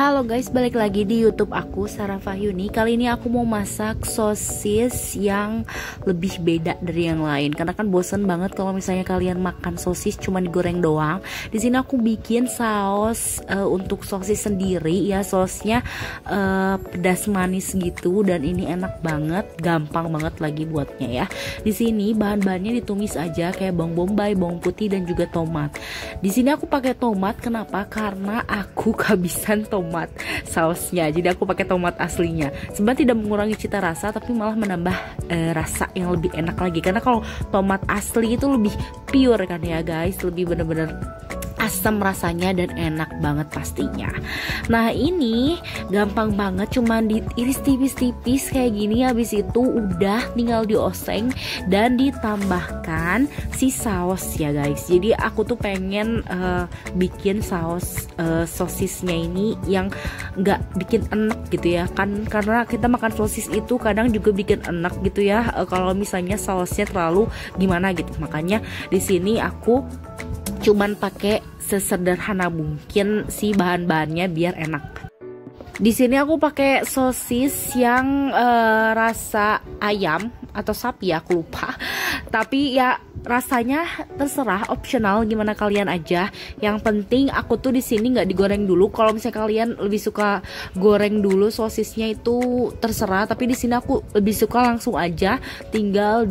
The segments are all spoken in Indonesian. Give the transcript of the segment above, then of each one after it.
Halo guys, balik lagi di YouTube aku, Sarah Fahyuni. Kali ini aku mau masak sosis yang lebih beda dari yang lain. Karena kan bosen banget kalau misalnya kalian makan sosis cuma digoreng doang. Di sini aku bikin saus untuk sosis sendiri ya. Sausnya pedas manis gitu dan ini enak banget, gampang banget lagi buatnya ya. Di sini bahan-bahannya ditumis aja kayak bawang bombay, bawang putih dan juga tomat. Di sini aku pakai tomat, kenapa? Karena aku kehabisan tomat sausnya, jadi aku pakai tomat aslinya. Sebenarnya tidak mengurangi cita rasa, tapi malah menambah rasa yang lebih enak lagi. Karena kalau tomat asli itu lebih pure kan ya guys, lebih bener-bener asam rasanya dan enak banget pastinya. Nah ini gampang banget, cuman diiris tipis-tipis kayak gini. Habis itu udah tinggal dioseng dan ditambahkan si saus ya guys. Jadi aku tuh pengen bikin saus sosisnya ini yang nggak bikin enak gitu ya kan, karena kita makan sosis itu kadang juga bikin enak gitu ya kalau misalnya sausnya terlalu gimana gitu. Makanya di sini aku cuman pakai sesederhana mungkin si bahan-bahannya biar enak. Di sini aku pakai sosis yang rasa ayam atau sapi ya, aku lupa. Tapi ya rasanya terserah, optional gimana kalian aja. Yang penting aku tuh di sini nggak digoreng dulu. Kalau misalnya kalian lebih suka goreng dulu sosisnya itu terserah. Tapi di sini aku lebih suka langsung aja tinggal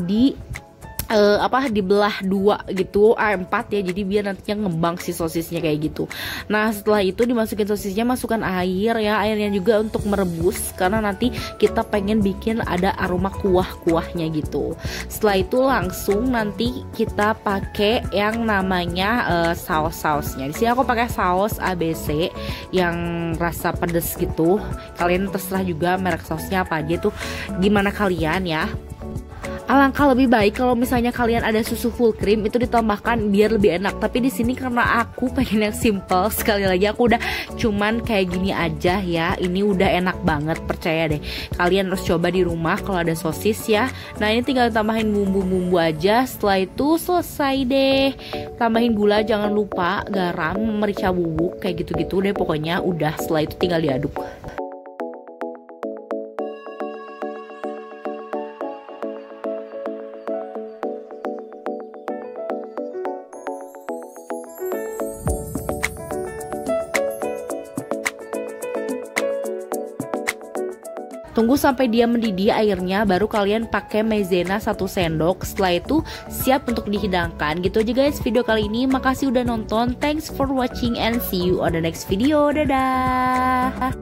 dibelah dua gitu, A4 ya, jadi biar nantinya ngembang si sosisnya kayak gitu. Nah setelah itu dimasukin sosisnya, masukkan air ya, airnya juga untuk merebus karena nanti kita pengen bikin ada aroma kuah-kuahnya gitu. Setelah itu langsung nanti kita pakai yang namanya saus-sausnya. Di sini aku pakai saus ABC yang rasa pedes gitu. Kalian terserah juga merek sausnya apa aja tuh, gimana kalian ya. Alangkah lebih baik kalau misalnya kalian ada susu full cream itu ditambahkan biar lebih enak. Tapi di sini karena aku pengen yang simple, sekali lagi aku udah cuman kayak gini aja ya. Ini udah enak banget, percaya deh. Kalian harus coba di rumah kalau ada sosis ya. Nah ini tinggal tambahin bumbu-bumbu aja. Setelah itu selesai deh. Tambahin gula, jangan lupa garam, merica bubuk kayak gitu-gitu deh pokoknya. Udah, setelah itu tinggal diaduk. Tunggu sampai dia mendidih airnya, baru kalian pakai maizena 1 sendok. Setelah itu siap untuk dihidangkan. Gitu aja guys video kali ini. Makasih udah nonton. Thanks for watching and see you on the next video. Dadah.